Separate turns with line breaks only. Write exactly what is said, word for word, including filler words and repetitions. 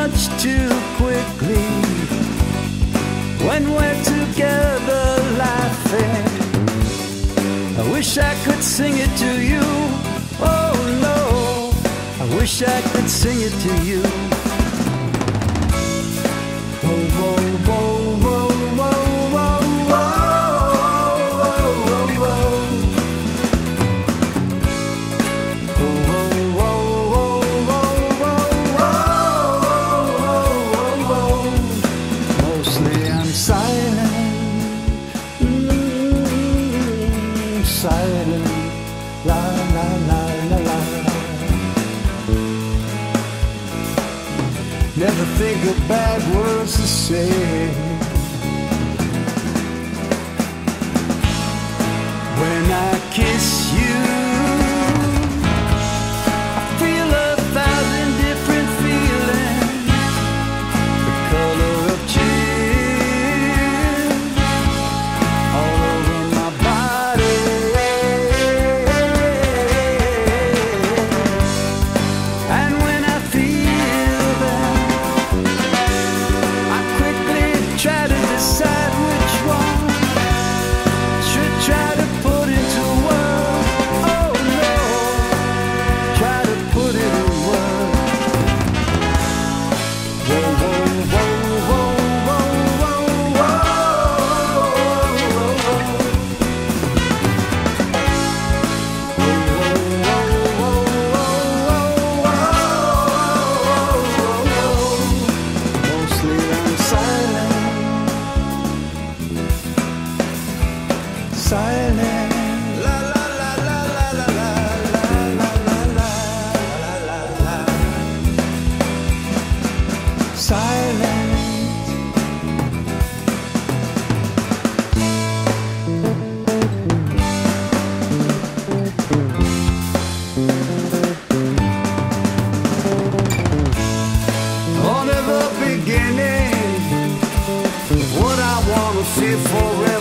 much too quickly when we're together laughing. I wish I could sing it to you. Oh no, I wish I could sing it to you. Whoa, whoa, whoa, whoa, whoa, whoa, whoa, whoa, whoa. Mostly I'm silent, mm, silent, la la la la la. Never think of bad words to say. When I kiss you, I feel a thousand different feelings. The color of chill all over my body. And when I feel that, I quickly try to decide which one should try to put into words. Oh no, try to put it in words. Whoa, whoa, whoa, whoa, whoa, whoa, whoa, Mostly I'm silent, silent. La la la la la la la la la la la la. Silent. On the beginning, what I wanna feel forever.